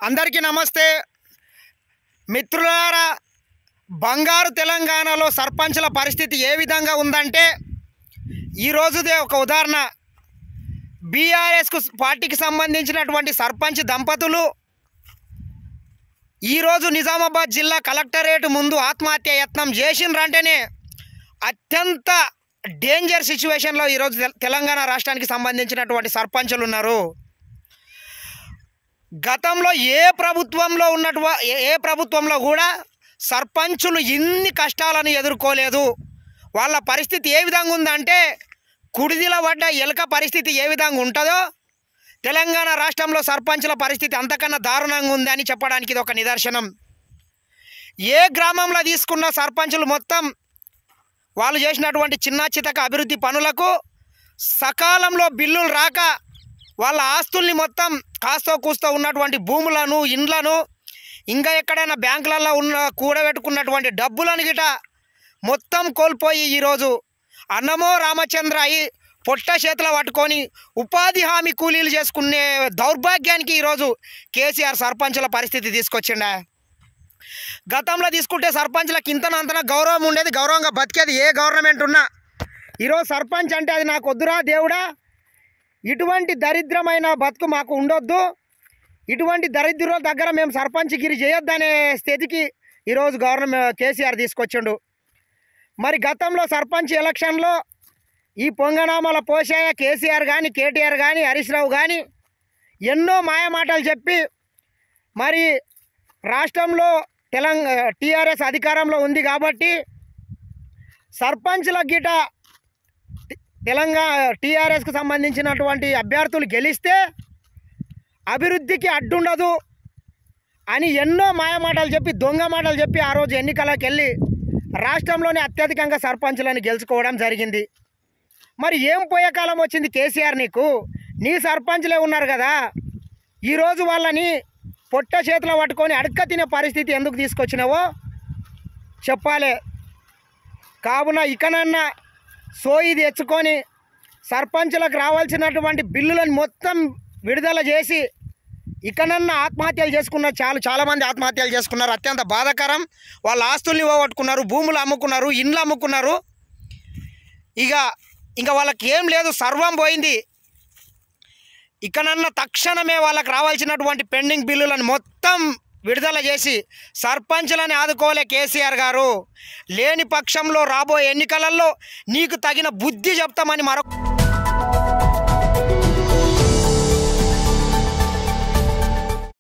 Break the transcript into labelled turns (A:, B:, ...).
A: అందరికీ నమస్తే మిత్రులారా। బంగారు తెలంగాణలో సర్పంచుల పరిస్థితి ఏ విధంగా ఉందంటే ఈ రోజుదే ఒక ఉదాహరణ। బీఆర్ఎస్ పార్టీకి సంబంధించినటువంటి సర్పంచ్ దంపతులు ఈ రోజు నిజామాబాద్ జిల్లా కలెక్టరేట్ ముందు ఆత్మహత్య యత్నం చేసిండ్రంటేనే అత్యంత డేంజర్ సిచ్యువేషన్లో ఈ రోజు తెలంగాణ రాష్ట్రానికి సంబంధించినటువంటి సర్పంచులు ఉన్నారు। గతంలో ఏ ప్రభుత్వంలో కూడా సర్పంచులు ఇన్ని కష్టాలను ఎదుర్కోలేదు। వాళ్ళ పరిస్థితి ఏ విధంగా ఉందంటే కుడిదిల పడ్డ ఎలుక పరిస్థితి ఏ విధంగా ఉంటుందో తెలంగాణ రాష్ట్రంలో సర్పంచుల పరిస్థితి అంతకన్నా దారుణంగా ఉందని చెప్పడానికి ఇది ఒక నిదర్శనం। ఏ గ్రామంలో తీసుకున్న సర్పంచులు మొత్తం వాళ్ళు చేసినటువంటి చిన్న చితక అభివృద్ధి పనులకు సకాలంలో బిల్లులు రాక వాళ్ళ ఆస్తుల్ని మొత్తం కాస్తో కూస్తో ఉన్నటువంటి భూములను ఇండ్లను ఇంకా ఎక్కడైనా బ్యాంకులలో కూడబెట్టుకున్నటువంటి డబ్బులను గిట మొత్తం కోల్పోయి ఈరోజు అన్నమో రామచంద్ర అయి పొట్ట చేతుల పట్టుకొని ఉపాధి హామీ కూలీలు చేసుకునే దౌర్భాగ్యానికి ఈరోజు కేసీఆర్ సర్పంచుల పరిస్థితి తీసుకొచ్చిండ। గతంలో తీసుకుంటే సర్పంచులకు ఇంతనంతన గౌరవం ఉండేది, గౌరవంగా బతికేది ఏ గవర్నమెంట్ ఉన్నా। ఈరోజు సర్పంచ్ అంటే అది నాకు వద్దురా దేవుడా, ఇటువంటి దరిద్రమైన బతుకు మాకు ఉండొద్దు, ఇటువంటి దరిద్రుల దగ్గర మేము సర్పంచ్గిరి చేయొద్దనే స్థితికి ఈరోజు గవర్నమెంట్ కేసీఆర్ తీసుకొచ్చిండు। మరి గతంలో సర్పంచ్ ఎలక్షన్లో ఈ పొంగనామాల పోషాయ కేసీఆర్ కానీ కేటీఆర్ కానీ హరీష్ రావు కానీ ఎన్నో మాయమాటలు చెప్పి మరి రాష్ట్రంలో టీఆర్ఎస్ అధికారంలో ఉంది కాబట్టి సర్పంచ్ల గిట తెలంగాణ టీఆర్ఎస్కి సంబంధించినటువంటి అభ్యర్థులు గెలిస్తే అభివృద్ధికి అడ్డుండదు అని ఎన్నో మాయమాటలు చెప్పి దొంగ మాటలు చెప్పి ఆ రోజు ఎన్నికలకు వెళ్ళి రాష్ట్రంలోనే అత్యధికంగా సర్పంచులను గెలుచుకోవడం జరిగింది। మరి ఏం పోయే కాలం వచ్చింది కేసీఆర్ నీకు? నీ సర్పంచ్లే ఉన్నారు కదా, ఈరోజు వాళ్ళని పొట్ట చేతిలో పట్టుకొని అడక్క తినే పరిస్థితి ఎందుకు తీసుకొచ్చినావో చెప్పాలి। కావున ఇకనన్నా సోయి తెచ్చుకొని సర్పంచులకు రావాల్సినటువంటి బిల్లులను మొత్తం విడుదల చేసి ఇకనన్నా ఆత్మహత్యలు చేసుకున్న చాలామంది ఆత్మహత్యలు చేసుకున్నారు, అత్యంత బాధాకరం। వాళ్ళ ఆస్తుల్ని పోగొట్టుకున్నారు, భూములు అమ్ముకున్నారు, ఇండ్లు అమ్ముకున్నారు, ఇంకా వాళ్ళకి ఏం లేదు, సర్వం పోయింది। ఇకనన్నా తక్షణమే వాళ్ళకి రావాల్సినటువంటి పెండింగ్ బిల్లులను మొత్తం విడుదల చేసి సర్పంచులని ఆదుకోలే కేసీఆర్ గారు। లేని పక్షంలో రాబోయే ఎన్నికలలో నీకు తగిన బుద్ధి చెప్తామని